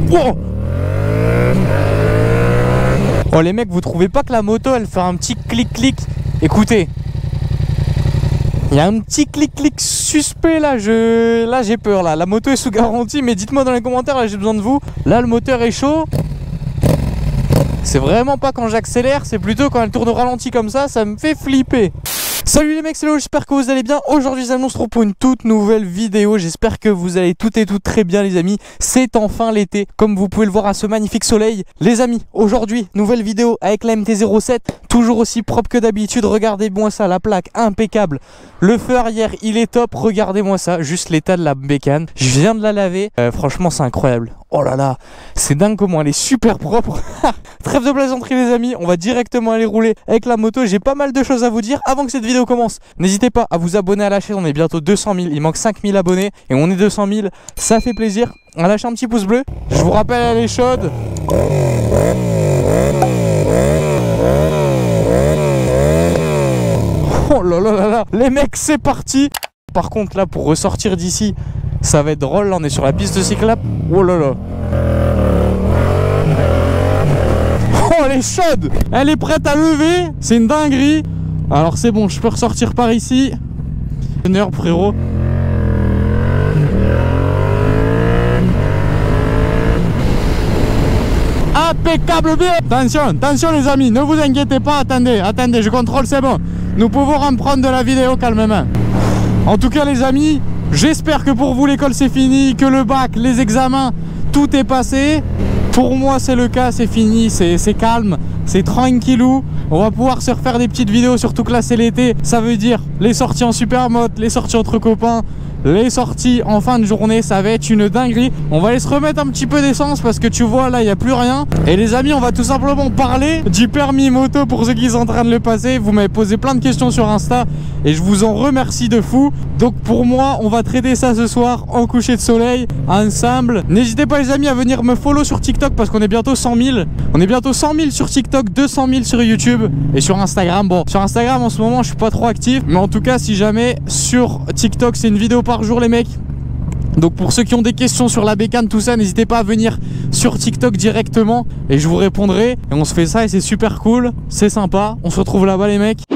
Wow. Oh les mecs, vous trouvez pas que la moto elle fait un petit clic-clic? Écoutez, il y a un petit clic-clic suspect là, j'ai peur là. La moto est sous garantie, mais dites-moi dans les commentaires, là j'ai besoin de vous. Là le moteur est chaud. C'est vraiment pas quand j'accélère, c'est plutôt quand elle tourne au ralenti comme ça me fait flipper. Salut les mecs, c'est Léo, j'espère que vous allez bien. Aujourd'hui, nous allons se retrouver pour une toute nouvelle vidéo. J'espère que vous allez toutes et toutes très bien les amis. C'est enfin l'été, comme vous pouvez le voir à ce magnifique soleil. Les amis, aujourd'hui, nouvelle vidéo avec la MT-07. Toujours aussi propre que d'habitude, regardez-moi ça, la plaque impeccable. Le feu arrière, il est top, regardez-moi ça, juste l'état de la bécane. Je viens de la laver, franchement c'est incroyable. Oh là là, c'est dingue comment elle est super propre. Trêve de plaisanterie les amis, on va directement aller rouler avec la moto. J'ai pas mal de choses à vous dire avant que cette vidéo commence. N'hésitez pas à vous abonner à la chaîne, on est bientôt 200 000, il manque 5000 abonnés et on est 200 000, ça fait plaisir. À lâcher un petit pouce bleu, je vous rappelle elle est chaude. Oh là là là là, les mecs c'est parti. Par contre là pour ressortir d'ici, ça va être drôle, là on est sur la piste de cyclable. Oh là là. Oh elle est chaude. Elle est prête à lever, c'est une dinguerie. Alors c'est bon, je peux ressortir par ici. Une heure frérot. Impeccable bien. Attention, attention les amis, ne vous inquiétez pas, attendez, je contrôle, c'est bon. Nous pouvons reprendre de la vidéo calmement. En tout cas les amis, j'espère que pour vous l'école c'est fini, que le bac, les examens, tout est passé. Pour moi c'est le cas, c'est fini, c'est calme, c'est tranquillou. On va pouvoir se refaire des petites vidéos, surtout que là c'est l'été. Ça veut dire les sorties en supermoto, les sorties entre copains, les sorties en fin de journée, ça va être une dinguerie. On va aller se remettre un petit peu d'essence parce que tu vois là il n'y a plus rien. Et les amis, on va tout simplement parler du permis moto pour ceux qui sont en train de le passer. Vous m'avez posé plein de questions sur Insta et je vous en remercie de fou. Donc pour moi on va traiter ça ce soir en coucher de soleil ensemble. N'hésitez pas les amis à venir me follow sur TikTok parce qu'on est bientôt 100 000. On est bientôt 100 000 sur TikTok, 200 000 sur YouTube et sur Instagram. Bon, sur Instagram en ce moment je suis pas trop actif, mais en tout cas si jamais sur TikTok c'est une vidéo par jour les mecs. Donc pour ceux qui ont des questions sur la bécane, tout ça, n'hésitez pas à venir sur TikTok directement et je vous répondrai. Et on se fait ça et c'est super cool, c'est sympa. On se retrouve là-bas les mecs.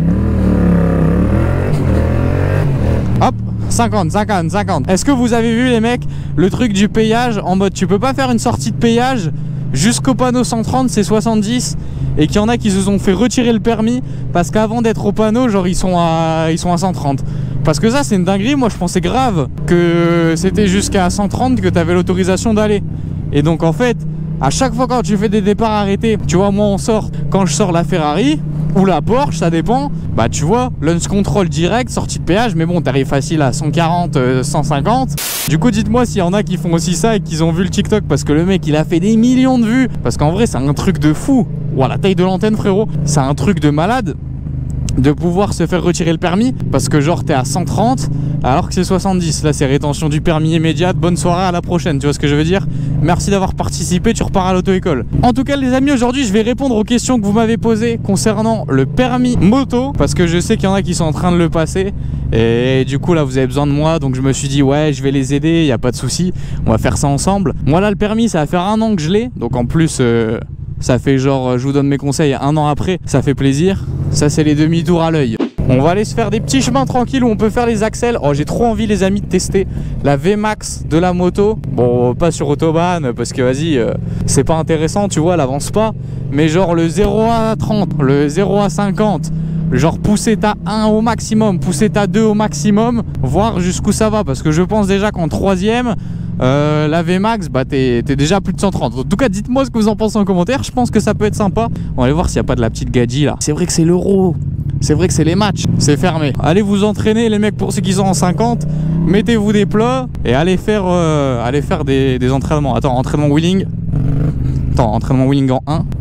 Hop, 50. Est-ce que vous avez vu les mecs le truc du payage en mode tu peux pas faire une sortie de payage jusqu'au panneau 130, c'est 70, et qu'il y en a qui se sont fait retirer le permis parce qu'avant d'être au panneau, genre ils sont à 130. Parce que ça c'est une dinguerie, moi je pensais grave que c'était jusqu'à 130 que tu avais l'autorisation d'aller. Et donc en fait, à chaque fois quand tu fais des départs arrêtés, tu vois moi on sort, quand je sors la Ferrari ou la Porsche, ça dépend, bah tu vois, launch control direct, sortie de péage, mais bon t'arrives facile à 140, 150. Du coup dites-moi s'il y en a qui font aussi ça et qu'ils ont vu le TikTok parce que le mec il a fait des millions de vues. Parce qu'en vrai c'est un truc de fou. Ouah, la taille de l'antenne frérot, c'est un truc de malade de pouvoir se faire retirer le permis parce que genre t'es à 130 alors que c'est 70. Là c'est rétention du permis immédiate, bonne soirée, à la prochaine, tu vois ce que je veux dire. Merci d'avoir participé, tu repars à l'auto-école. En tout cas les amis, aujourd'hui je vais répondre aux questions que vous m'avez posées concernant le permis moto parce que je sais qu'il y en a qui sont en train de le passer et du coup là vous avez besoin de moi, donc je me suis dit ouais je vais les aider, y a pas de souci, on va faire ça ensemble. Moi là le permis ça va faire 1 an que je l'ai, donc en plus ça fait genre, je vous donne mes conseils 1 an après, ça fait plaisir. Ça c'est les demi-tours à l'œil. On va aller se faire des petits chemins tranquilles où on peut faire les axels. Oh j'ai trop envie les amis de tester la VMAX de la moto. Bon pas sur Autobahn parce que vas-y c'est pas intéressant, tu vois, elle avance pas. Mais genre le 0 à 30, le 0 à 50, genre pousser ta 1 au maximum, pousser ta 2 au maximum, voir jusqu'où ça va. Parce que je pense déjà qu'en 3ème la VMAX, bah t'es déjà plus de 130. En tout cas dites-moi ce que vous en pensez en commentaire. Je pense que ça peut être sympa. On va aller voir s'il n'y a pas de la petite gadget là. C'est vrai que c'est l'euro, c'est vrai que c'est les matchs, c'est fermé. Allez vous entraîner les mecs, pour ceux qui sont en 50, mettez-vous des plats et allez faire des entraînements. Attends, entraînement wheeling. Attends, entraînement wheeling en 1.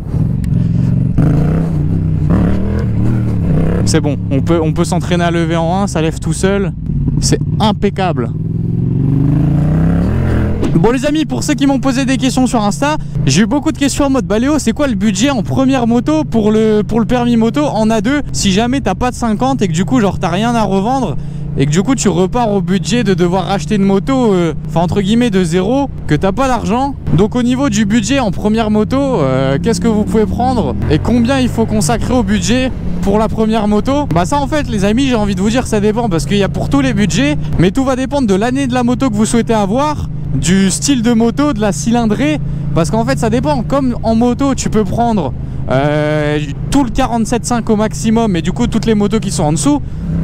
C'est bon, on peut s'entraîner à lever en 1, ça lève tout seul. C'est impeccable. Bon les amis, pour ceux qui m'ont posé des questions sur Insta, j'ai eu beaucoup de questions en mode bah Léo, c'est quoi le budget en première moto pour le permis moto en A2 si jamais t'as pas de 50 et que du coup genre t'as rien à revendre et que du coup tu repars au budget de devoir racheter une moto, enfin entre guillemets de zéro, que t'as pas d'argent. Donc au niveau du budget en première moto, qu'est-ce que vous pouvez prendre et combien il faut consacrer au budget pour la première moto? Bah ça en fait les amis, j'ai envie de vous dire ça dépend, parce qu'il y a pour tous les budgets, mais tout va dépendre de l'année de la moto que vous souhaitez avoir, du style de moto, de la cylindrée, parce qu'en fait ça dépend. Comme en moto tu peux prendre tout le 47.5 au maximum, et du coup toutes les motos qui sont en dessous,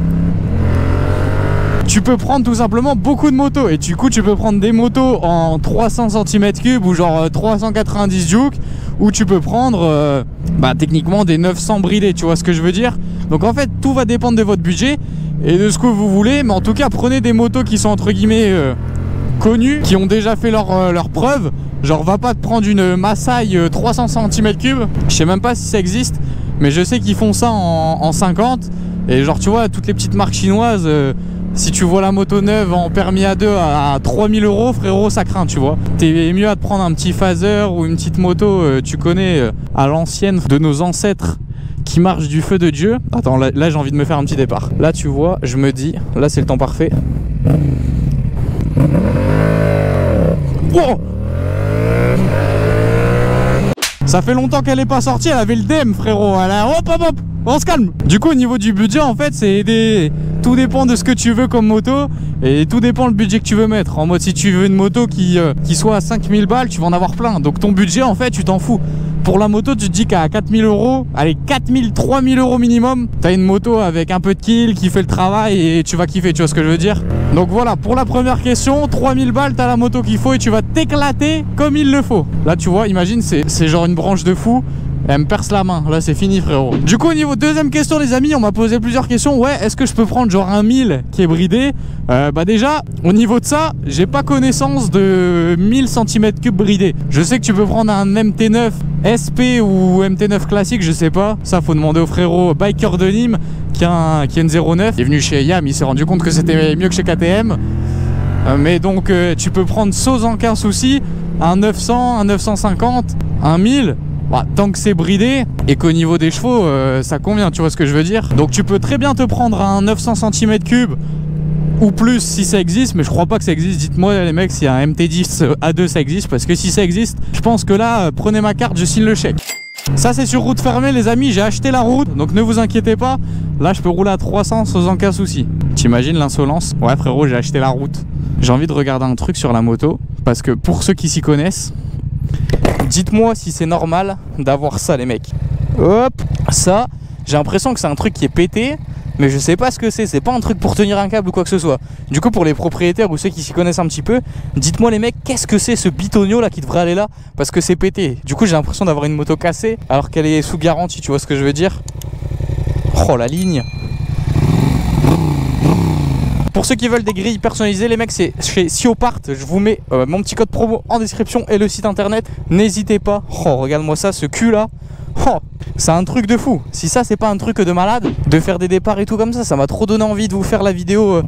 tu peux prendre tout simplement beaucoup de motos. Et du coup tu peux prendre des motos en 300 cm3 ou genre 390 juke, ou tu peux prendre techniquement des 900 bridés, tu vois ce que je veux dire. Donc en fait tout va dépendre de votre budget et de ce que vous voulez, mais en tout cas prenez des motos qui sont entre guillemets connues, qui ont déjà fait leur preuve. Genre va pas te prendre une Masai 300 cm3, je sais même pas si ça existe, mais je sais qu'ils font ça en 50. Et genre tu vois toutes les petites marques chinoises, si tu vois la moto neuve en permis A2 à 3000 €, frérot, ça craint, tu vois. T'es mieux à te prendre un petit phaser ou une petite moto, tu connais, à l'ancienne de nos ancêtres, qui marche du feu de Dieu. Attends, là j'ai envie de me faire un petit départ. Là tu vois, je me dis, là c'est le temps parfait. Wow, ça fait longtemps qu'elle est pas sortie, elle avait le DEM, frérot. Elle a... hop, on se calme. Du coup au niveau du budget en fait tout dépend de ce que tu veux comme moto, et tout dépend le budget que tu veux mettre. En mode si tu veux une moto qui soit à 5000 balles, tu vas en avoir plein. Donc ton budget en fait tu t'en fous. Pour la moto tu te dis qu'à 4000 €, allez 4000, 3000 € minimum, t'as une moto avec un peu de kill qui fait le travail et tu vas kiffer, tu vois ce que je veux dire. Donc voilà, pour la première question, 3000 balles t'as la moto qu'il faut et tu vas t'éclater comme il le faut. Là tu vois, imagine c'est genre une branche de fou. Elle me perce la main, là c'est fini frérot. Du coup au niveau deuxième question les amis, on m'a posé plusieurs questions. Ouais, est-ce que je peux prendre genre un 1000 qui est bridé? Bah déjà, au niveau de ça, j'ai pas connaissance de 1000 cm3 bridé. Je sais que tu peux prendre un MT9 SP ou MT9 classique, je sais pas. Ça faut demander au frérot Biker de Nîmes qui a une 09. Il est venu chez Yam, il s'est rendu compte que c'était mieux que chez KTM. Mais donc tu peux prendre sans aucun souci un 900, un 950, un 1000. Bah, tant que c'est bridé et qu'au niveau des chevaux ça convient, tu vois ce que je veux dire. Donc tu peux très bien te prendre un 900 cm3 ou plus si ça existe, mais je crois pas que ça existe. Dites-moi les mecs si un MT10 A2 ça existe, parce que si ça existe, je pense que là prenez ma carte, je signe le chèque. Ça c'est sur route fermée les amis, j'ai acheté la route, donc ne vous inquiétez pas. Là je peux rouler à 300 sans aucun souci. T'imagines l'insolence? Ouais frérot, j'ai acheté la route. J'ai envie de regarder un truc sur la moto, parce que pour ceux qui s'y connaissent, dites-moi si c'est normal d'avoir ça les mecs. Hop, ça, j'ai l'impression que c'est un truc qui est pété, mais je sais pas ce que c'est pas un truc pour tenir un câble ou quoi que ce soit. Du coup pour les propriétaires ou ceux qui s'y connaissent un petit peu, dites-moi les mecs, qu'est-ce que c'est ce bitonio là qui devrait aller là? Parce que c'est pété. Du coup j'ai l'impression d'avoir une moto cassée alors qu'elle est sous garantie, tu vois ce que je veux dire? Oh la ligne. Pour ceux qui veulent des grilles personnalisées, les mecs, c'est chez Siopart. Je vous mets mon petit code promo en description et le site internet. N'hésitez pas. Oh, regarde-moi ça, ce cul là. Oh, c'est un truc de fou. Si ça, c'est pas un truc de malade, de faire des départs et tout comme ça m'a trop donné envie de vous faire la vidéo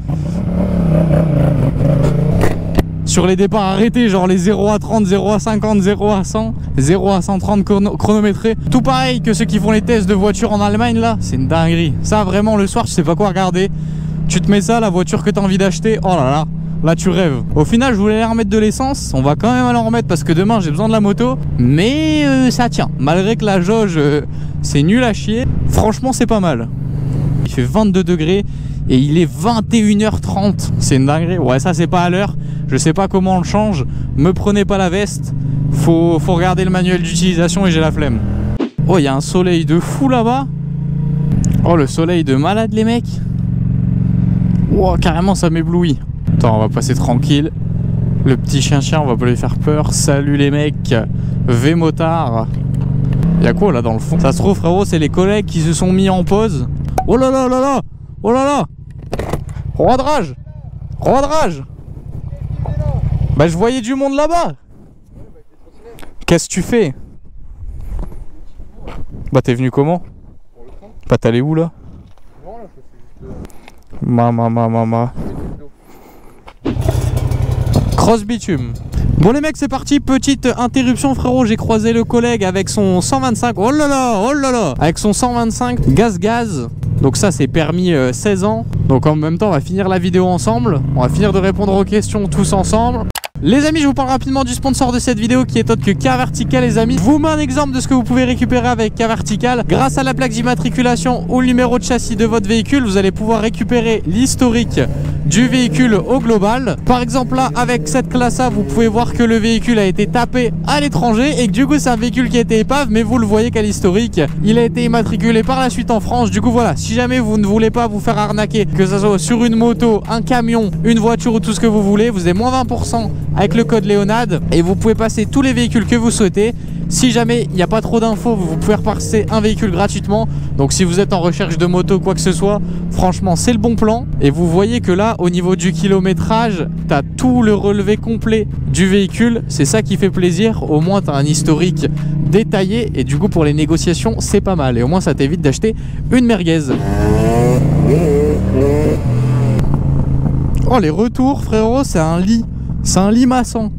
sur les départs arrêtés, genre les 0 à 30, 0 à 50, 0 à 100, 0 à 130 chronométrés. Tout pareil que ceux qui font les tests de voiture en Allemagne là, c'est une dinguerie. Ça, vraiment, le soir, tu sais pas quoi regarder. Tu te mets ça, la voiture que tu as envie d'acheter, oh là là, là tu rêves. Au final, je voulais aller remettre de l'essence, on va quand même aller en remettre parce que demain j'ai besoin de la moto. Mais ça tient, malgré que la jauge c'est nul à chier, franchement c'est pas mal. Il fait 22 degrés et il est 21h30, c'est une dinguerie. Ouais, ça c'est pas à l'heure, je sais pas comment on le change, me prenez pas la veste, faut regarder le manuel d'utilisation et j'ai la flemme. Oh, il y a un soleil de fou là-bas. Oh, le soleil de malade les mecs. Wow, carrément ça m'éblouit. Attends, on va passer tranquille. Le petit chien, on va pas lui faire peur. Salut les mecs, V-motard. Y'a quoi là dans le fond? Ça se trouve frérot, c'est les collègues qui se sont mis en pause. Oh là là là là. Oh là là. Roi de rage. Roi de rage. Bah je voyais du monde là-bas. Qu'est-ce que tu fais? Bah t'es venu comment? Bah t'allais où là? Mama. Cross bitume. Bon les mecs, c'est parti, petite interruption frérot, j'ai croisé le collègue avec son 125. Oh là là, avec son 125 gaz. Donc ça c'est permis 16 ans. Donc en même temps on va finir la vidéo ensemble. On va finir de répondre aux questions tous ensemble. Les amis, je vous parle rapidement du sponsor de cette vidéo qui est autre que K-Vertical les amis. Je vous mets un exemple de ce que vous pouvez récupérer avec K-Vertical. Grâce à la plaque d'immatriculation ou le numéro de châssis de votre véhicule, vous allez pouvoir récupérer l'historique du véhicule au global. Par exemple là, avec cette classe A, vous pouvez voir que le véhicule a été tapé à l'étranger et que du coup c'est un véhicule qui a été épave, mais vous le voyez qu'à l'historique, il a été immatriculé par la suite en France. Du coup voilà, si jamais vous ne voulez pas vous faire arnaquer, que ce soit sur une moto, un camion, une voiture ou tout ce que vous voulez, vous avez moins 20% avec le code Léonade et vous pouvez passer tous les véhicules que vous souhaitez. Si jamais il n'y a pas trop d'infos, vous pouvez repasser un véhicule gratuitement. Donc si vous êtes en recherche de moto, quoi que ce soit, franchement c'est le bon plan. Et vous voyez que là, au niveau du kilométrage, tu as tout le relevé complet du véhicule. C'est ça qui fait plaisir. Au moins tu as un historique détaillé et du coup pour les négociations c'est pas mal. Et au moins ça t'évite d'acheter une merguez. Oh les retours frérot, c'est un lit. C'est un limaçon.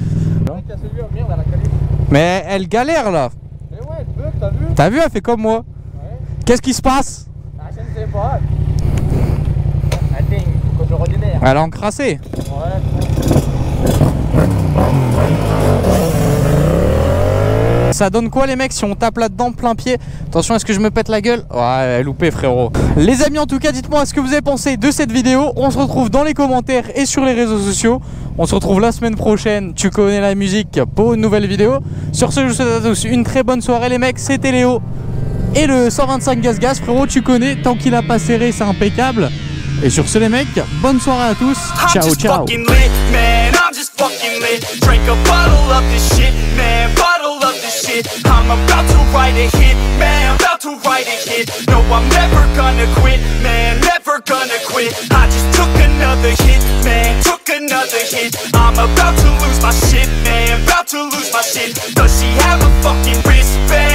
Mais elle galère là. Mais ouais, elle bug, t'as vu? T'as vu, elle fait comme moi. Ouais. Qu'est-ce qui se passe? Ah, je ne sais pas. Attends, faut que je redémarre. Elle a encrassé. Ouais. Ça donne quoi les mecs si on tape là-dedans plein pied? Attention, est-ce que je me pète la gueule? Ouais, loupé frérot. Les amis, en tout cas, dites-moi ce que vous avez pensé de cette vidéo. On se retrouve dans les commentaires et sur les réseaux sociaux. On se retrouve la semaine prochaine, tu connais la musique, pour une nouvelle vidéo. Sur ce, je vous souhaite à tous une très bonne soirée les mecs. C'était Léo. Et le 125 gaz frérot, tu connais, tant qu'il a pas serré, c'est impeccable. Et sur ce les mecs, bonne soirée à tous. Ciao, ciao. I'm about to write a hit, man, about to write a hit. No, I'm never gonna quit, man, never gonna quit. I just took another hit, man, took another hit. I'm about to lose my shit, man, about to lose my shit. Does she have a fucking wristband?